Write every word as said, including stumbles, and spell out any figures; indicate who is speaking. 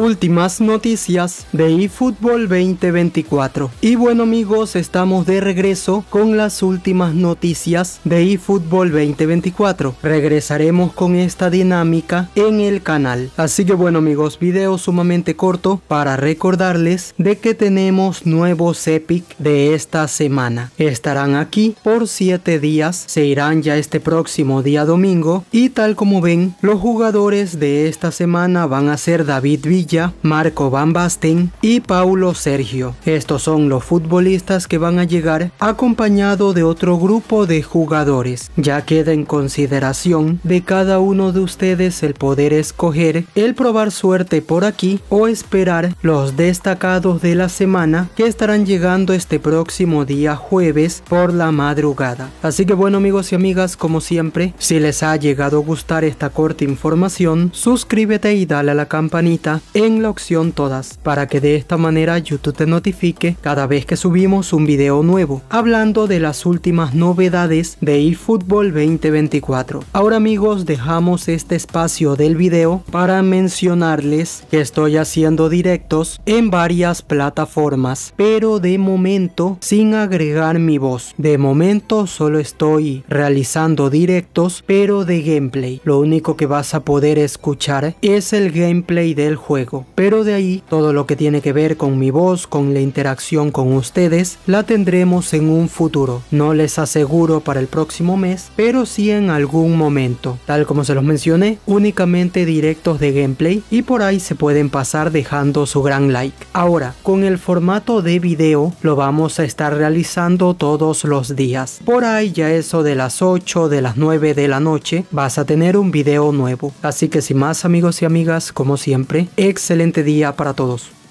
Speaker 1: últimas noticias de eFootball veinte veinticuatro. Y bueno amigos, estamos de regreso con las últimas noticias de eFootball veinte veinticuatro. Regresaremos con esta dinámica en el canal. Así que bueno amigos, video sumamente corto para recordarles de que tenemos nuevos Epic de esta semana. Estarán aquí por siete días, se irán ya este próximo día domingo y tal como ven, los jugadores de esta semana van a ser David Villa, Marco Van Basten y Paulo Sergio. Estos son los futbolistas que van a llegar acompañado de otro grupo de jugadores. Ya queda en consideración de cada uno de ustedes el poder escoger el probar suerte por aquí o esperar los destacados de la semana que estarán llegando este próximo día jueves por la madrugada. Así que bueno amigos y amigas, como siempre, si les ha llegado a gustar esta corta información, suscríbete y dale a la campanita en la opción todas para que de esta manera YouTube te notifique cada vez que subimos un video nuevo hablando de las últimas novedades de eFootball veinte veinticuatro. Ahora amigos, dejamos este espacio del video para mencionarles que estoy haciendo directos en varias plataformas, pero de momento sin agregar mi voz. De momento solo estoy realizando directos pero de gameplay. Lo único que vas a poder escuchar es el gameplay del juego, pero de ahí todo lo que tiene que ver con mi voz, con la interacción con ustedes, la tendremos en un futuro. No les aseguro para el próximo mes, pero sí en algún momento. Tal como se los mencioné, únicamente directos de gameplay y por ahí se pueden pasar dejando su gran like. Ahora, con el formato de video lo vamos a estar realizando todos los días. Por ahí ya eso de las ocho, de las nueve de la noche, vas a tener un video nuevo. Así que sin más amigos y amigas, como siempre, excelente día para todos.